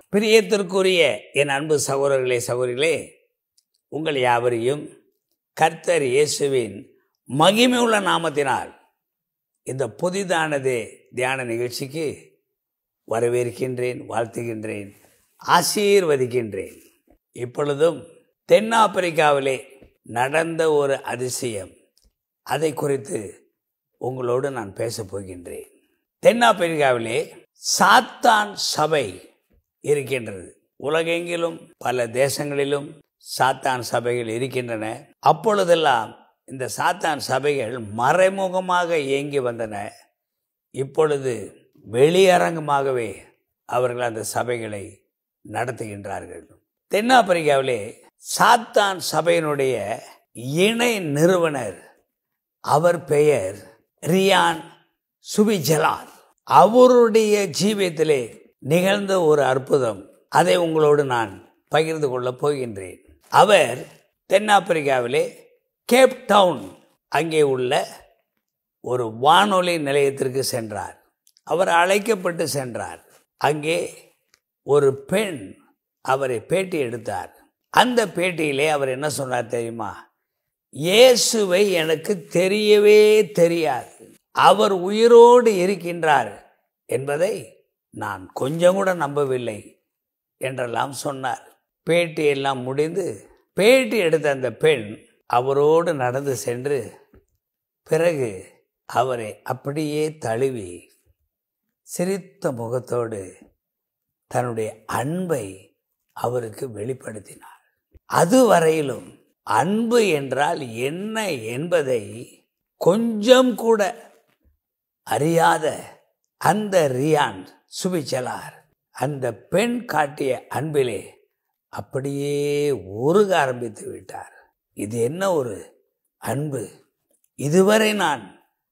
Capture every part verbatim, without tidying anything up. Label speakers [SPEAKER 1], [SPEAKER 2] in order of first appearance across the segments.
[SPEAKER 1] பிரியத்திற்குரிய என் அன்பு சகோதரர்களே சகோதரிகளே, உங்கள் யாவரையும் கர்த்தர் இயேசுவின் மகிமையுள்ள நாமத்தினால் இந்த புதிதானது தியான நிகழ்ச்சிக்கு வரவேற்கின்றேன், வாழ்த்துகின்றேன், ஆசீர்வதிக்கின்றேன். இப்பொழுதும் தென்னாப்பிரிக்காவிலே நடந்த ஒரு அதிசயம், அதை குறித்து உங்களோடு நான் பேசப் போகின்றேன். தென்னாப்பிரிக்காவிலே சாத்தான் சபை இருக்கின்றது. உலகெங்கிலும் பல தேசங்களிலும் சாத்தான் சபைகள் இருக்கின்றன. அப்பொழுதெல்லாம் இந்த சாத்தான் சபைகள் மறைமுகமாக இயங்கி வந்தன. இப்பொழுது வெளியரங்கமாகவே அவர்கள் அந்த சபைகளை நடத்துகின்றார்கள். தென்னாப்பிரிக்காவிலே சாத்தான் சபையினுடைய இணை நிறுவனர், அவர் பெயர் ரியான் சுவிஜலார். அவருடைய ஜீவியத்திலே நிகழ்ந்த ஒரு அற்புதம், அதை உங்களோடு நான் பகிர்ந்து கொள்ளப் போகின்றேன். அவர் தென்னாப்பிரிக்காவிலே கேப் டவுன் அங்கே உள்ள ஒரு வானொலி நிலையத்திற்கு சென்றார். அவர் அழைக்கப்பட்டு சென்றார். அங்கே ஒரு பெண் அவரை பேட்டி எடுத்தார். அந்த பேட்டியிலே அவர் என்ன சொன்னார் தெரியுமா? இயேசுவை எனக்கு தெரியவே தெரியாது, அவர் உயிரோடு இருக்கின்றார் என்பதை நான் கொஞ்சம் கூட நம்பவில்லை என்றெல்லாம் சொன்னார். பேட்டி எல்லாம் முடிந்து பேட்டி எடுத்த அந்த பெண் அவரோடு நடந்து சென்று பிறகு அவரை அப்படியே தழுவி சிரித்த முகத்தோடு தன்னுடைய அன்பை அவருக்கு வெளிப்படுத்தினார். அதுவரையிலும் அன்பு என்றால் என்ன என்பதை கொஞ்சம் கூட அறியாத அந்த ரியான் சுவிஜலார் அந்த பெண் காட்டிய அன்பிலே அப்படியே உருக ஆரம்பித்து விட்டார். இது என்ன ஒரு அன்பு, இதுவரை நான்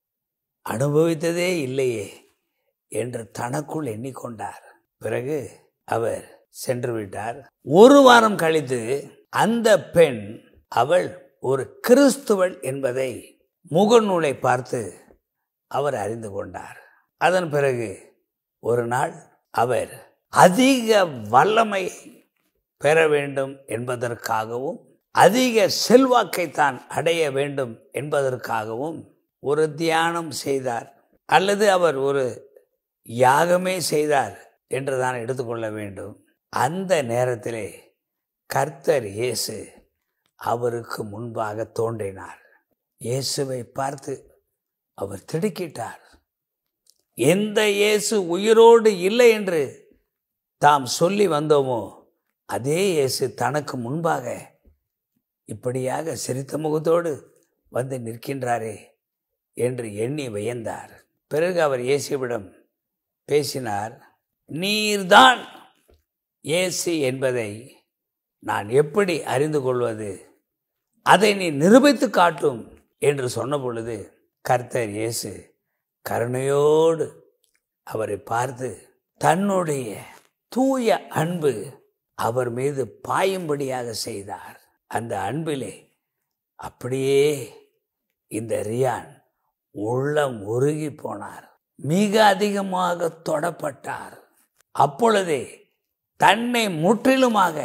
[SPEAKER 1] அனுபவித்ததே இல்லையே என்று தனக்குள் எண்ணிக்கொண்டார். பிறகு அவர் சென்று விட்டார். ஒரு வாரம் கழித்து அந்த பெண், அவள் ஒரு கிறிஸ்துவள் என்பதை முகநூலை பார்த்து அவர் அறிந்து கொண்டார். அதன் பிறகு ஒரு நாள் அவர் அதிக வல்லமை பெற வேண்டும் என்பதற்காகவும் அதிக செல்வாக்கை தான் அடைய வேண்டும் என்பதற்காகவும் ஒரு தியானம் செய்தார், அல்லது அவர் ஒரு யாகமே செய்தார் என்று தான் எடுத்துக்கொள்ள வேண்டும். அந்த நேரத்திலே கர்த்தர் இயேசு அவருக்கு முன்பாக தோன்றினார். இயேசுவை பார்த்து அவர் திடுக்கிட்டார். எந்த இயேசு உயிரோடு இல்லை என்று தாம் சொல்லி வந்தோமோ அதே இயேசு தனக்கு முன்பாக இப்படியாக சிரித்த முகத்தோடு வந்து நிற்கின்றாரே என்று எண்ணி வியந்தார். பிறகு அவர் இயேசுவிடம் பேசினார். நீர்தான் இயேசு என்பதை நான் எப்படி அறிந்து கொள்வது? அதை நீ நிரூபித்து காட்டும் என்று சொன்ன பொழுது கர்த்தர் இயேசு கருணையோடு அவரை பார்த்து தன்னுடைய தூய அன்பு அவர் மீது பாயும்படியாக செய்தார். அந்த அன்பிலே அப்படியே இந்த ரியான் உள்ளம் உருகி போனார். மிக அதிகமாக தொடப்பட்டார். அப்பொழுதே தன்னை முற்றிலுமாக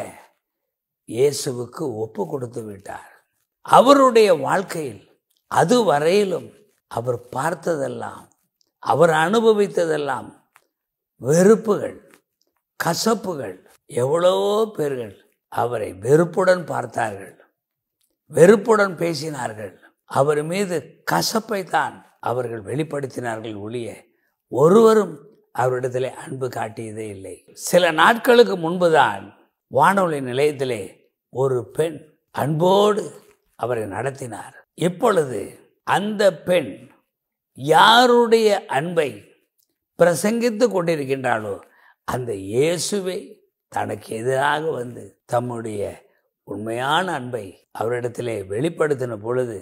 [SPEAKER 1] இயேசுவுக்கு ஒப்பு கொடுத்து விட்டார். அவருடைய வாழ்க்கையில் அதுவரையிலும் அவர் பார்த்ததெல்லாம், அவர் அனுபவித்ததெல்லாம் வெறுப்புகள், கசப்புகள். எவ்வளவோ பேர்கள் அவரை வெறுப்புடன் பார்த்தார்கள், வெறுப்புடன் பேசினார்கள். அவர் மீது கசப்பை தான் அவர்கள் வெளிப்படுத்தினார்கள் ஒழிய ஒருவரும் அவரிடத்திலே அன்பு காட்டியதே இல்லை. சில நாட்களுக்கு முன்புதான் வானொலி நிலையத்திலே ஒரு பெண் அன்போடு அவரை நடத்தினார். இப்பொழுது அந்த பெண் யாருடைய அன்பை பிரசங்கித்து கொண்டிருக்கின்றாளோ அந்த இயேசுவை தனக்கு எதிராக வந்து தம்முடைய உண்மையான அன்பை அவரிடத்திலே வெளிப்படுத்தின பொழுது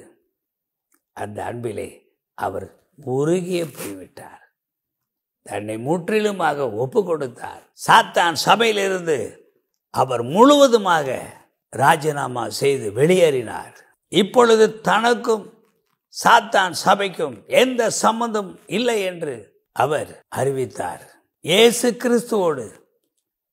[SPEAKER 1] அந்த அன்பிலே அவர் உருகிய போய்விட்டார். தன்னை முற்றிலுமாக ஒப்பு கொடுத்தார். சாத்தான் சபையிலிருந்து அவர் முழுவதுமாக ராஜினாமா செய்து வெளியேறினார். இப்பொழுது தனக்கும் சாத்தான் சபைக்கும் எந்த சம்பந்தம் இல்லை என்று அவர் அறிவித்தார். இயேசு கிறிஸ்துவோடு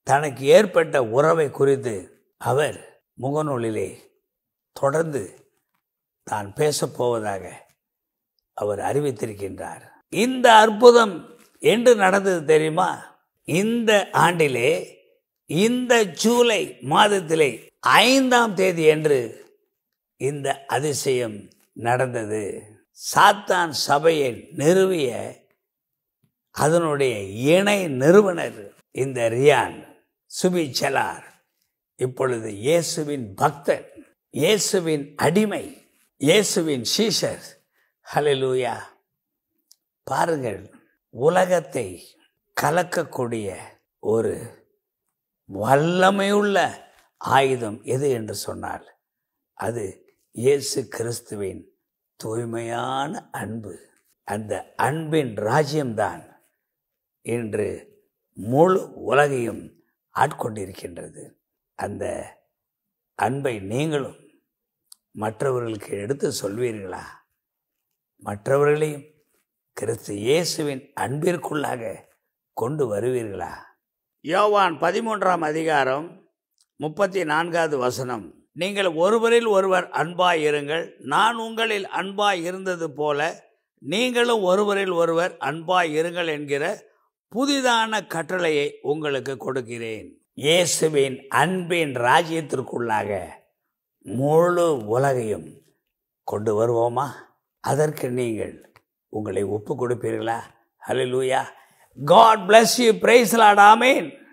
[SPEAKER 1] தனக்கு ஏற்பட்ட உறவை குறித்து அவர் முகநூலிலே தொடர்ந்து தான் பேசப்போவதாக அவர் அறிவித்திருக்கின்றார். இந்த அற்புதம் என்று நடந்தது தெரியுமா? இந்த ஆண்டிலே இந்த ஜூலை மாதத்திலே ஐந்தாம் தேதி என்று இந்த அதிசயம் நடந்தது. சாத்தான் சபையை நிறுவிய அதனுடைய இணை நிறுவனர் இந்த ரியான் சுபிச்சலார் இப்பொழுது இயேசுவின் பக்தர், இயேசுவின் அடிமை, இயேசுவின் சீஷர். ஹல்லேலூயா! பாருங்கள், உலகத்தை கலக்கக்கூடிய ஒரு வல்லமையுள்ள ஆயுதம் எது என்று சொன்னால் அது இயேசு கிறிஸ்துவின் தூய்மையான அன்பு. அந்த அன்பின் ராஜ்யம்தான் இன்று முழு உலகையும் ஆட்கொண்டிருக்கின்றது. அந்த அன்பை நீங்களும் மற்றவர்களுக்கு எடுத்து சொல்வீர்களா? மற்றவர்களையும் கிறிஸ்து இயேசுவின் அன்பிற்குள்ளாக கொண்டு வருவீர்களா? யோவான் பதிமூன்றாம் அதிகாரம் முப்பத்தி நான்காவது வசனம், நீங்கள் ஒருவரில் ஒருவர் அன்பாய் இருங்கள், நான் உங்களில் அன்பாய் இருந்தது போல நீங்களும் ஒருவரில் ஒருவர் அன்பாய் இருங்கள் என்கிற புதிதான கட்டளையை உங்களுக்கு கொடுக்கிறேன். இயேசுவின் அன்பின் ராஜ்யத்திற்குள்ளாக முழு உலகையும் கொண்டு வருவோமா? அதற்கு நீங்கள் உங்களை ஒப்பு கொடுப்பீர்களா? ஹல்லேலூயா! God bless you. Praise the Lord. Amen.